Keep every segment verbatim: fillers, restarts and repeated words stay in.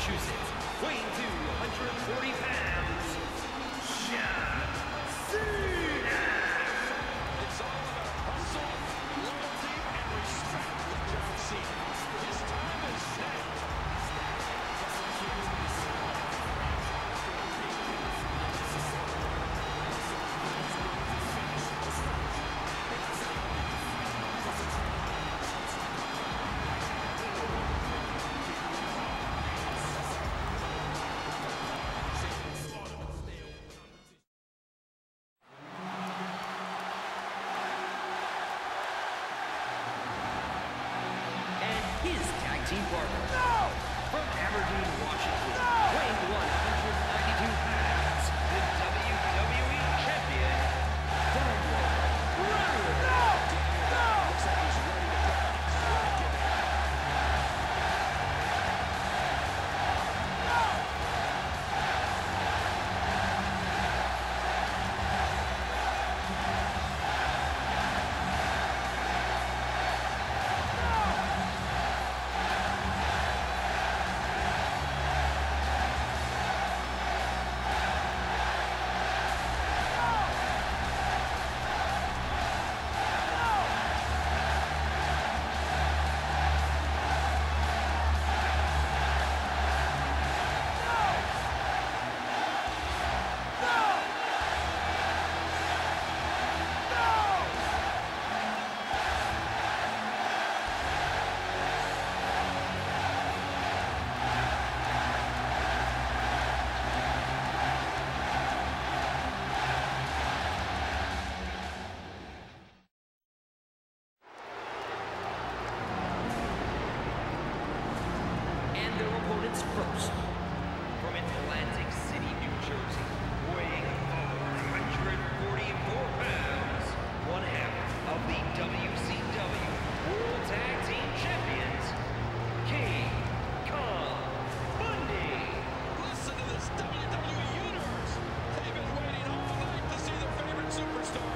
Massachusetts, weighing two hundred forty pounds, John Cena. It's all about hustle, loyalty, and respect with John Cena. His time is now. His tag team partner, no! From Aberdeen, Washington, no! Weighing one hundred ninety-two pounds, the W W E champion, Bryan. No! No! Looks like he's ready to go. Opponents first, from Atlantic City, New Jersey, weighing four hundred forty-four pounds, one half of the W C W World Tag Team Champions, King Kong Bundy. Listen to this W W E Universe. They've been waiting all night to see their favorite superstar.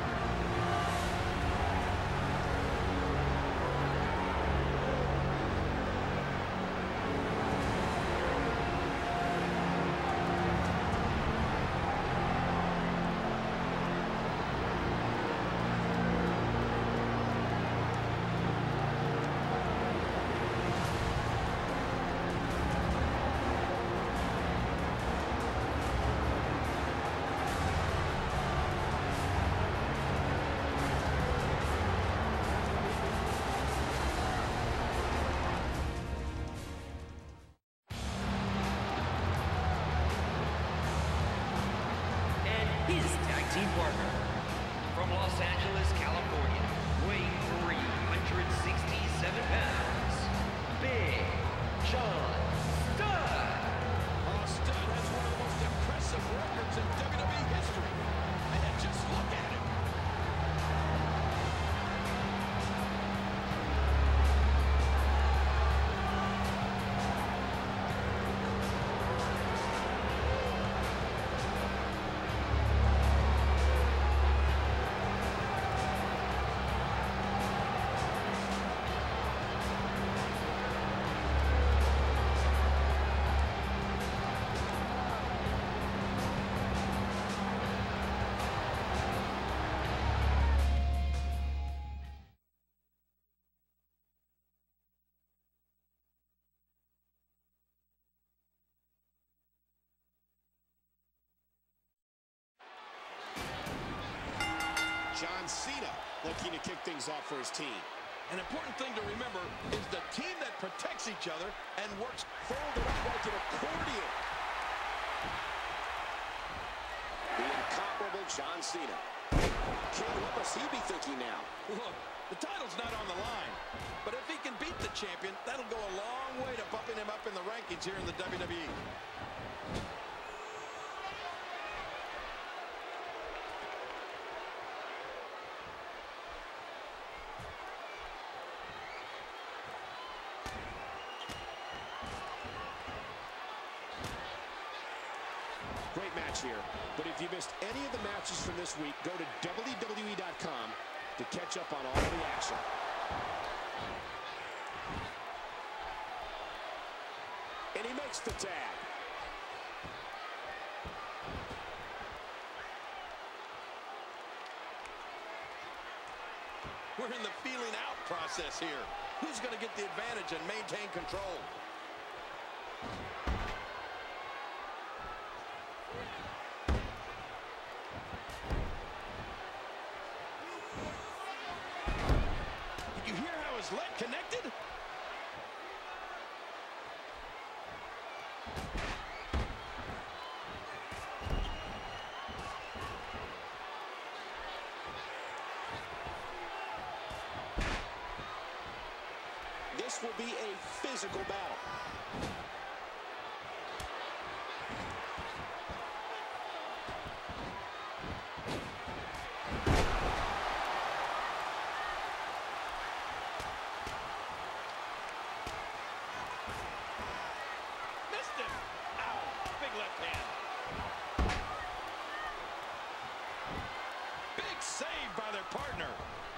His tag team partner, from Los Angeles, California, weighing three hundred sixty-seven pounds, Big John Studd. Oh, Studd has one of the most impressive records in W W E history. And just look at him. John Cena looking to kick things off for his team. An important thing to remember is the team that protects each other and works folded up like an accordion. The incomparable John Cena. King, what must he be thinking now? Look, the title's not on the line, but if he can beat the champion, that'll go a long way to bumping him up in the rankings here in the W W E. Great match here, but if you missed any of the matches from this week, go to W W E dot com to catch up on all the action. and he makes the tag. We're in the feeling out process here. Who's going to get the advantage and maintain control? Did you hear how his leg connected? This will be a physical battle. Missed him. Ow, big left hand. Big save by their partner.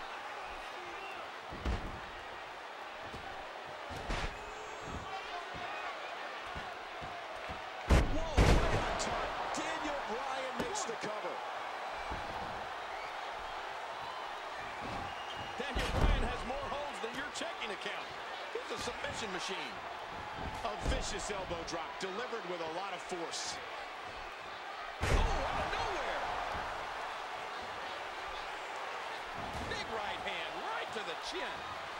Bryan has more holes than your checking account. He's a submission machine. A vicious elbow drop delivered with a lot of force. Oh, out of nowhere. Big right hand right to the chin.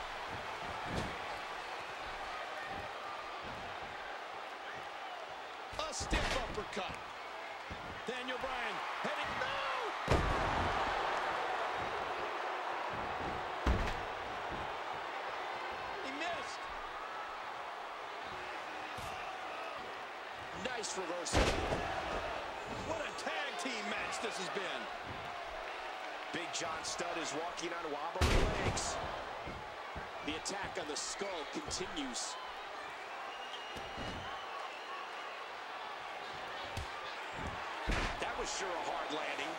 A stiff uppercut. Daniel Bryan heading. No! Nice reversal. What a tag team match this has been. Big John Studd is walking on wobbly legs. The attack on the skull continues. That was sure a hard landing.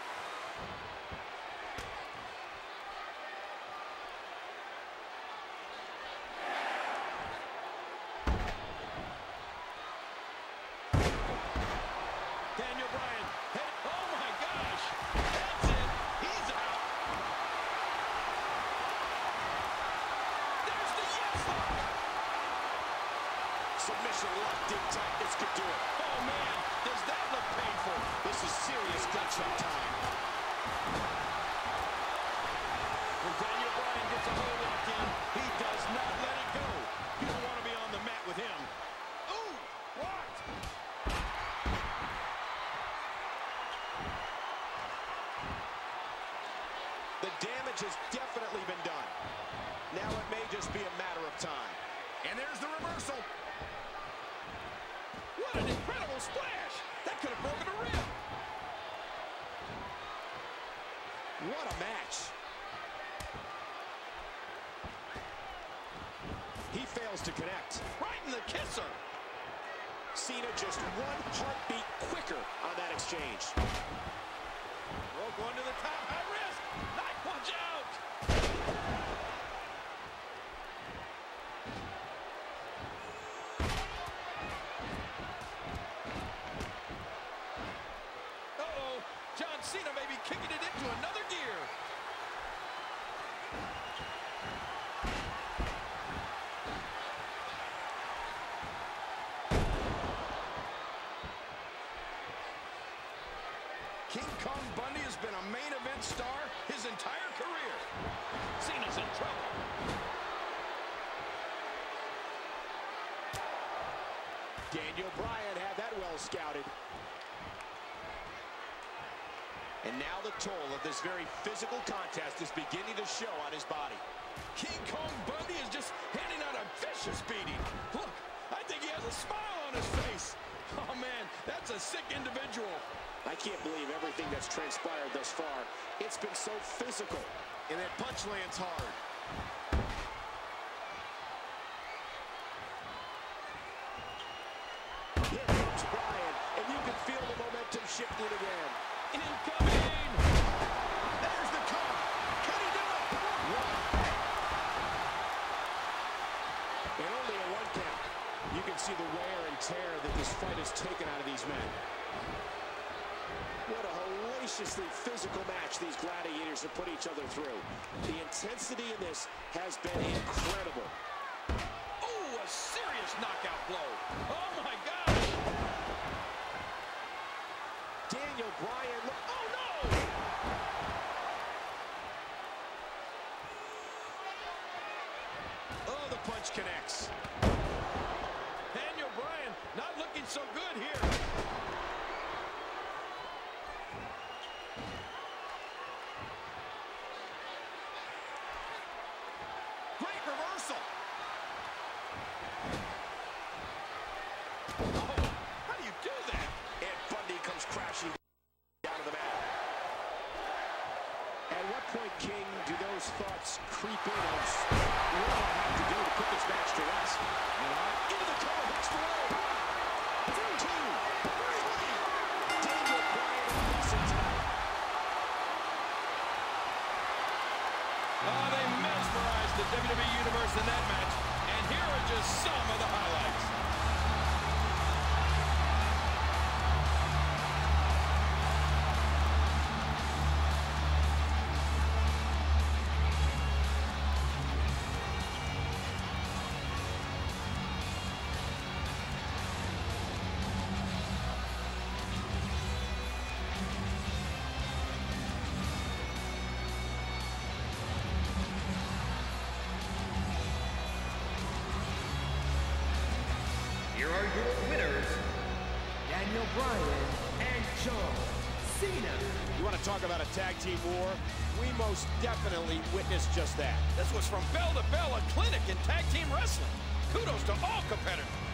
Submission locked in tight. This could do it. Oh, man. Does that look painful? This is serious gut-shot time. When Daniel Bryan gets a hold locked in, he does not let it go. You don't want to be on the mat with him. Ooh, what? The damage has definitely been done. Now it may just be a matter of time. And there's the reversal. What an incredible splash! That could have broken a rib. What a match. He fails to connect. Right in the kisser. Cena just one heartbeat quicker on that exchange. Oh, going to the top, high risk. Knife punch out. Cena may be kicking it into another gear. King Kong Bundy has been a main event star his entire career. Cena's in trouble. Daniel Bryan had that well scouted. And now the toll of this very physical contest is beginning to show on his body. King Kong Bundy is just handing out a vicious beating. Look, I think he has a smile on his face. Oh, man, that's a sick individual. I can't believe everything that's transpired thus far. It's been so physical. And that punch lands hard. Here comes Bryan, and you can feel the momentum shifting again. Incoming! There's the cover. Can he do it? One. And only a one count. You can see the wear and tear that this fight has taken out of these men. What a hellaciously physical match these gladiators have put each other through. The intensity in this has been incredible. Oh, a serious knockout blow. Oh, my gosh. Daniel Bryan. Oh, no. Oh, the punch connects. Daniel Bryan not looking so good here. Great reversal. Oh, how do you do that? And Bundy comes crashing out of the mat. At what point, King, do those thoughts creep in of what do I have to do to put this match to rest? You know, into the cover, hooks the rope. Two, three. Daniel Bryan listen tonight. Oh, they mesmerized the W W E Universe in that match. And here are just some of the highlights. Here are your winners, Daniel Bryan and John Cena. You want to talk about a tag team war? We most definitely witnessed just that. This was from bell to bell, a clinic in tag team wrestling. Kudos to all competitors.